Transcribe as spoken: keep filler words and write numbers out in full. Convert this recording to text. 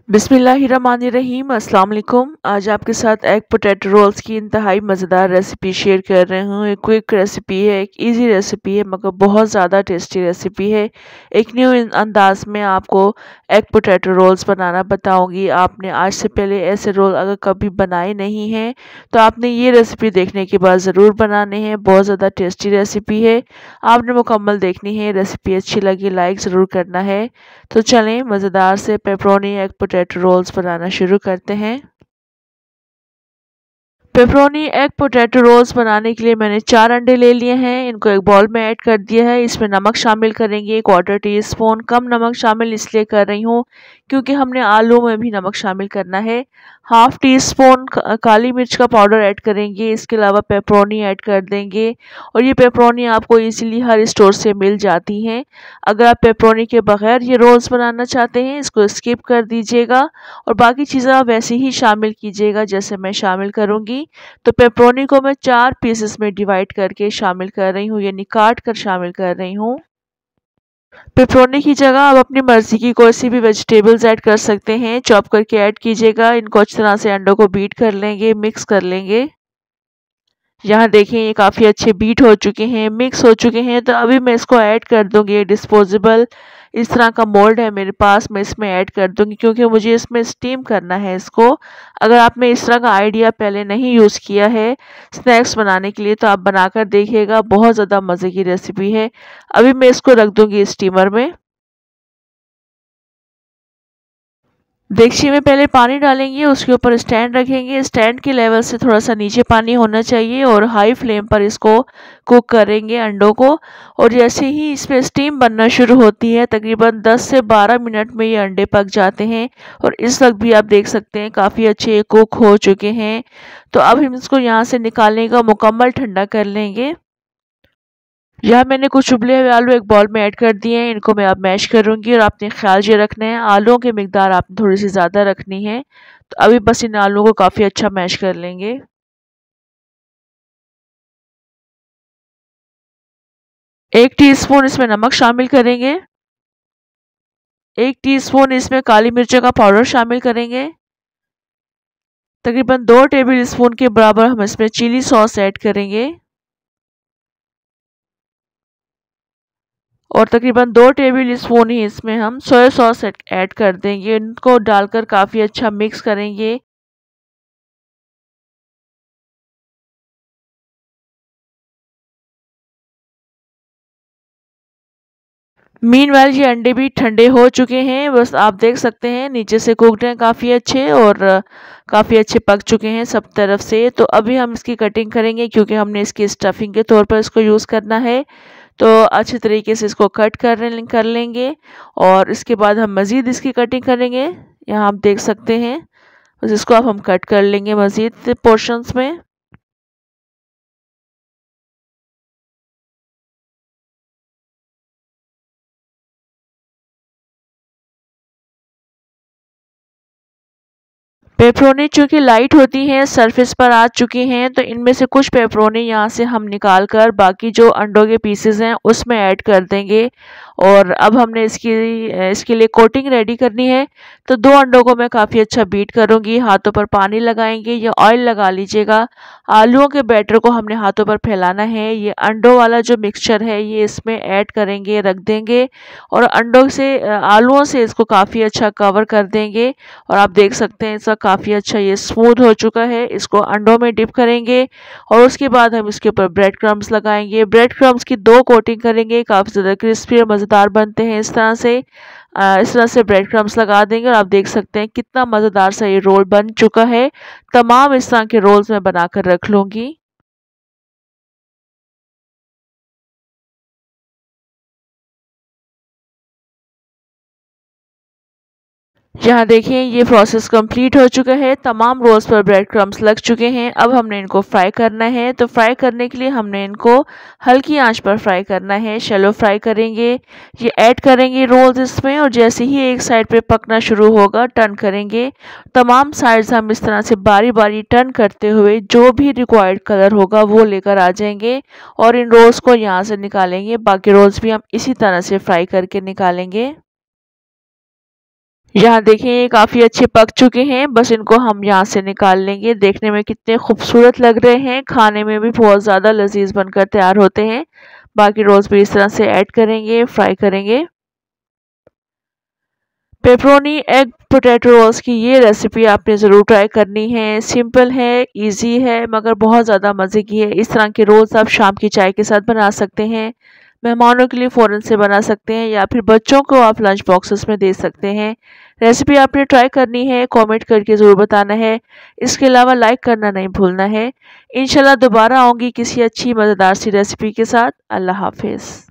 बिस्मिल्लाहिर्रहमानिर्रहीम अस्सलाम वालेकुम। आज आपके साथ एग पोटैटो रोल्स की इंतहाई मज़ेदार रेसिपी शेयर कर रही हूँ। एक क्विक रेसिपी है, एक इजी रेसिपी है, मगर बहुत ज़्यादा टेस्टी रेसिपी है। एक न्यू अंदाज में आपको एग पोटैटो रोल्स बनाना बताऊंगी। आपने आज से पहले ऐसे रोल अगर कभी बनाए नहीं हैं तो आपने ये रेसिपी देखने के बाद ज़रूर बनाने हैं। बहुत ज़्यादा टेस्टी रेसिपी है, आपने मुकम्मल देखनी है। रेसिपी अच्छी लगी लाइक ज़रूर करना है। तो चलें मज़ेदार से पेपरोनी एग पोटैटो रोल्स बनाना शुरू करते हैं। पेपरोनी एग पोटैटो रोल्स बनाने के लिए मैंने चार अंडे ले लिए हैं। इनको एक बाउल में ऐड कर दिया है। इसमें नमक शामिल करेंगे, क्वार्टर टी स्पून। कम नमक शामिल इसलिए कर रही हूँ क्योंकि हमने आलू में भी नमक शामिल करना है। हाफ टी स्पून काली मिर्च का पाउडर ऐड करेंगे। इसके अलावा पेपरोनी ऐड कर देंगे। और ये पेपरोनी आपको इजीली हर स्टोर से मिल जाती हैं। अगर आप पेपरोनी के बगैर ये रोल्स बनाना चाहते हैं इसको स्किप कर दीजिएगा और बाकी चीज़ें आप वैसे ही शामिल कीजिएगा जैसे मैं शामिल करूँगी। तो पेपरोनी को मैं चार पीसेस में डिवाइड करके शामिल कर रही हूँ, यानी काट कर शामिल कर रही हूँ। पेपरोनी की जगह आप अपनी मर्जी की कोई सी भी वेजिटेबल्स ऐड कर सकते हैं, चॉप करके ऐड कीजिएगा। इनको अच्छी तरह से अंडों को बीट कर लेंगे, मिक्स कर लेंगे। यहाँ देखें ये काफ़ी अच्छे बीट हो चुके हैं, मिक्स हो चुके हैं। तो अभी मैं इसको ऐड कर दूँगी। डिस्पोजेबल इस तरह का मोल्ड है मेरे पास, मैं इसमें ऐड कर दूँगी क्योंकि मुझे इसमें स्टीम करना है इसको। अगर आपने इस तरह का आइडिया पहले नहीं यूज़ किया है स्नैक्स बनाने के लिए तो आप बनाकर देखिएगा, बहुत ज़्यादा मज़े की रेसिपी है। अभी मैं इसको रख दूँगी स्टीमर में। देगची में पहले पानी डालेंगे, उसके ऊपर स्टैंड रखेंगे। स्टैंड के लेवल से थोड़ा सा नीचे पानी होना चाहिए और हाई फ्लेम पर इसको कुक करेंगे अंडों को। और जैसे ही इसमें स्टीम बनना शुरू होती है तकरीबन दस से बारह मिनट में ये अंडे पक जाते हैं और इस वक्त भी आप देख सकते हैं काफ़ी अच्छे कुक हो चुके हैं। तो अब हम इसको यहाँ से निकालने का मुकम्मल ठंडा कर लेंगे। यहाँ मैंने कुछ उबले हुए आलू एक बाउल में ऐड कर दिए हैं। इनको मैं अब मैश करूँगी और आपने ख्याल ये रखना है आलूओं की मिकदार आपने थोड़ी सी ज़्यादा रखनी है। तो अभी बस इन आलूओं को काफ़ी अच्छा मैश कर लेंगे। एक टीस्पून इसमें नमक शामिल करेंगे। एक टीस्पून इसमें काली मिर्चों का पाउडर शामिल करेंगे। तकरीबन दो टेबल स्पून के बराबर हम इसमें चिली सॉस ऐड करेंगे और तकरीबन दो टेबल स्पून ही इसमें हम सोया सॉस ऐड कर देंगे। इनको डालकर काफ़ी अच्छा मिक्स करेंगे। मीनवाइल ये अंडे भी ठंडे हो चुके हैं, बस आप देख सकते हैं नीचे से कुकड हैं काफ़ी अच्छे और काफ़ी अच्छे पक चुके हैं सब तरफ से। तो अभी हम इसकी कटिंग करेंगे क्योंकि हमने इसकी स्टफिंग के तौर पर इसको यूज़ करना है। तो अच्छे तरीके से इसको कट कर कर लेंगे और इसके बाद हम मज़ीद इसकी कटिंग करेंगे। यहाँ आप देख सकते हैं, बस इसको अब हम कट कर लेंगे मज़ीद पोर्शंस में। पेपरोनी चूँकि लाइट होती हैं सरफेस पर आ चुकी हैं तो इनमें से कुछ पेपरोनी यहाँ से हम निकाल कर बाकी जो अंडों के पीसेस हैं उसमें ऐड कर देंगे। और अब हमने इसकी इसके लिए कोटिंग रेडी करनी है। तो दो अंडों को मैं काफ़ी अच्छा बीट करूँगी। हाथों पर पानी लगाएंगे या ऑयल लगा लीजिएगा। आलूओं के बैटर को हमने हाथों पर फैलाना है। ये अंडों वाला जो मिक्सचर है ये इसमें ऐड करेंगे, रख देंगे और अंडों से आलूओं से इसको काफ़ी अच्छा कवर कर देंगे। और आप देख सकते हैं इसका काफ़ी अच्छा ये स्मूथ हो चुका है। इसको अंडों में डिप करेंगे और उसके बाद हम इसके ऊपर ब्रेड क्रम्स लगाएंगे। ब्रेड क्रम्स की दो कोटिंग करेंगे, काफ़ी ज़्यादा क्रिस्पी और मज़ेदार बनते हैं इस तरह से। आ, इस तरह से ब्रेड क्रम्स लगा देंगे और आप देख सकते हैं कितना मज़ेदार सा ये रोल बन चुका है। तमाम इस तरह के रोल्स मैं बनाकर रख लूँगी। यहाँ देखिए ये प्रोसेस कंप्लीट हो चुका है। तमाम रोल्स पर ब्रेड क्रम्स लग चुके हैं। अब हमने इनको फ्राई करना है। तो फ्राई करने के लिए हमने इनको हल्की आंच पर फ्राई करना है, शैलो फ्राई करेंगे। ये ऐड करेंगे रोल्स इसमें और जैसे ही एक साइड पे पकना शुरू होगा टर्न करेंगे। तमाम साइड्स हम इस तरह से बारी बारी टर्न करते हुए जो भी रिक्वायर्ड कलर होगा वो लेकर आ जाएंगे और इन रोल्स को यहाँ से निकालेंगे। बाकी रोल्स भी हम इसी तरह से फ्राई करके निकालेंगे। यहाँ देखें ये काफ़ी अच्छे पक चुके हैं, बस इनको हम यहाँ से निकाल लेंगे। देखने में कितने खूबसूरत लग रहे हैं, खाने में भी बहुत ज़्यादा लजीज बनकर तैयार होते हैं। बाकी रोल्स भी इस तरह से ऐड करेंगे, फ्राई करेंगे। पेपरोनी एग पोटैटो रोल्स की ये रेसिपी आपने ज़रूर ट्राई करनी है। सिंपल है, इजी है, मगर बहुत ज़्यादा मज़े की है। इस तरह के रोल्स आप शाम की चाय के साथ बना सकते हैं, मेहमानों के लिए फ़ौरन से बना सकते हैं, या फिर बच्चों को आप लंच बॉक्सेस में दे सकते हैं। रेसिपी आपने ट्राई करनी है, कमेंट करके ज़रूर बताना है। इसके अलावा लाइक करना नहीं भूलना है। इंशाल्लाह दोबारा आऊँगी किसी अच्छी मज़ेदार सी रेसिपी के साथ। अल्लाह हाफ़िज़।